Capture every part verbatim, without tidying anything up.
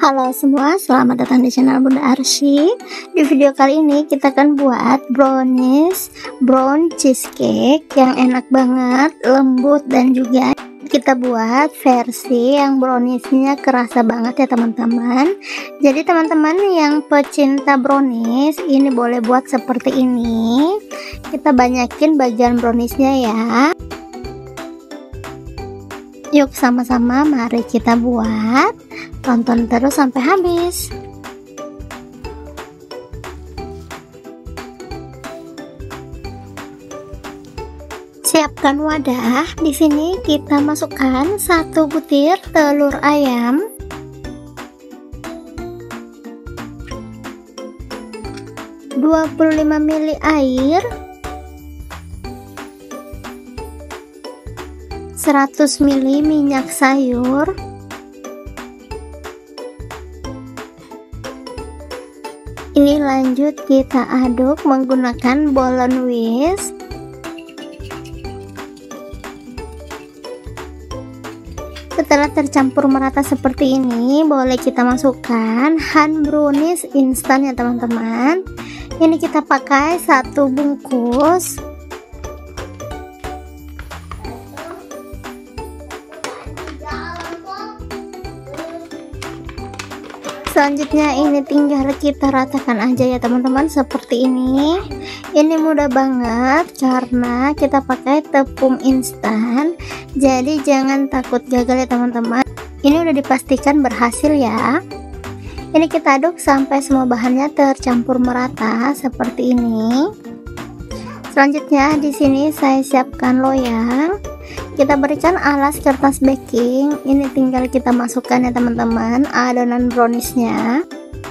Halo semua, selamat datang di channel Bunda Arsy. Di video kali ini kita akan buat brownies brown cheesecake yang enak banget, lembut, dan juga kita buat versi yang browniesnya kerasa banget ya teman-teman. Jadi teman-teman yang pecinta brownies ini boleh buat seperti ini. Kita banyakin bagian browniesnya ya. Yuk sama-sama mari kita buat, tonton terus sampai habis. Siapkan wadah. Di sini kita masukkan satu butir telur ayam, dua puluh lima mililiter air, seratus mililiter minyak sayur, ini lanjut kita aduk menggunakan bolen whisk. Setelah tercampur merata seperti ini, boleh kita masukkan hand brownies instan ya teman-teman. Ini kita pakai satu bungkus. Selanjutnya ini tinggal kita ratakan aja ya teman-teman seperti ini. Ini mudah banget karena kita pakai tepung instan, jadi jangan takut gagal ya teman-teman. Ini udah dipastikan berhasil ya. Ini kita aduk sampai semua bahannya tercampur merata seperti ini. Selanjutnya di sini saya siapkan loyang. Kita berikan alas kertas baking. Ini tinggal kita masukkan ya teman-teman adonan browniesnya.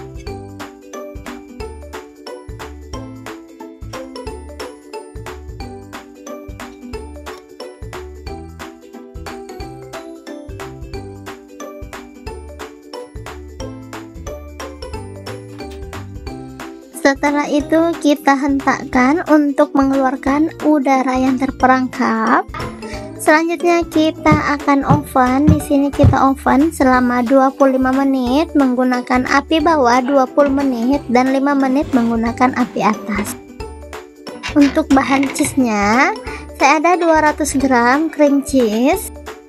Setelah itu kita hentakkan untuk mengeluarkan udara yang terperangkap. Selanjutnya kita akan oven. Di sini kita oven selama dua puluh lima menit menggunakan api bawah, dua puluh menit, dan lima menit menggunakan api atas. Untuk bahan cheese-nya, saya ada dua ratus gram cream cheese,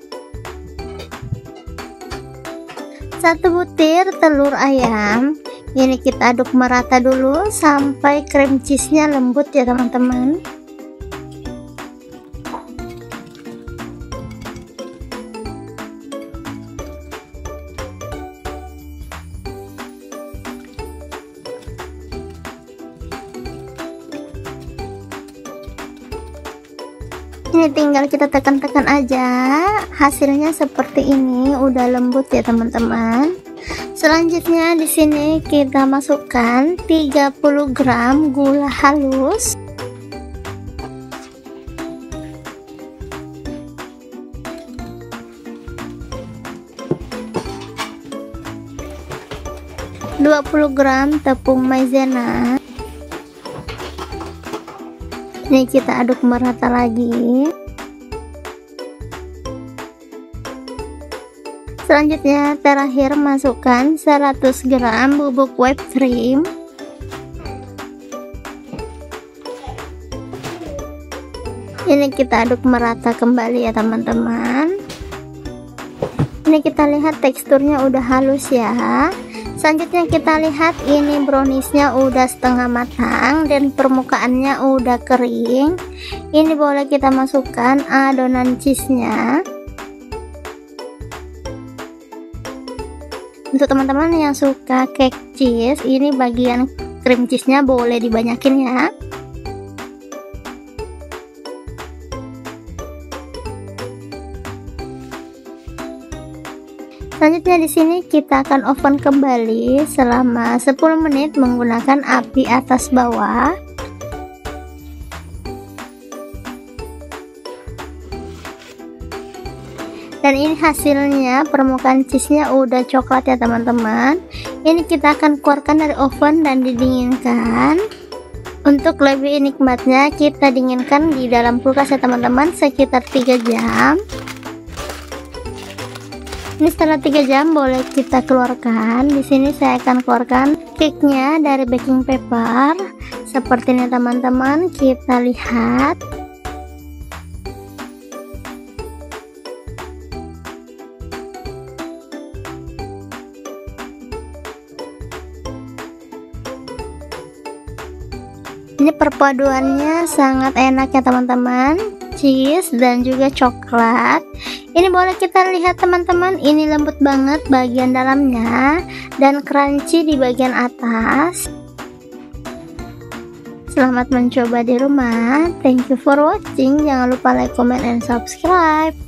satu butir telur ayam. Ini kita aduk merata dulu sampai cream cheese-nya lembut ya teman-teman. Ini tinggal kita tekan-tekan aja, hasilnya seperti ini, udah lembut ya teman-teman. Selanjutnya di sini kita masukkan tiga puluh gram gula halus, dua puluh gram tepung maizena. Ini kita aduk merata lagi. Selanjutnya terakhir masukkan seratus gram bubuk whipped cream. Ini kita aduk merata kembali ya teman-teman. Ini kita lihat teksturnya udah halus ya. Selanjutnya kita lihat ini browniesnya udah setengah matang dan permukaannya udah kering. Ini boleh kita masukkan adonan cheese-nya. Untuk teman-teman yang suka cake cheese, ini bagian cream cheese-nya boleh dibanyakin ya. Selanjutnya di sini kita akan oven kembali selama sepuluh menit menggunakan api atas bawah. Dan ini hasilnya, permukaan cheese-nya udah coklat ya teman-teman. Ini kita akan keluarkan dari oven dan didinginkan. Untuk lebih nikmatnya kita dinginkan di dalam kulkas ya teman-teman sekitar tiga jam. Ini setelah tiga jam boleh kita keluarkan. Di sini saya akan keluarkan cake-nya dari baking paper. Seperti ini teman-teman, kita lihat. Ini perpaduannya sangat enak ya teman-teman, cheese dan juga coklat. Ini boleh kita lihat teman-teman, ini lembut banget bagian dalamnya dan crunchy di bagian atas. Selamat mencoba di rumah. Thank you for watching. Jangan lupa like, comment, and subscribe.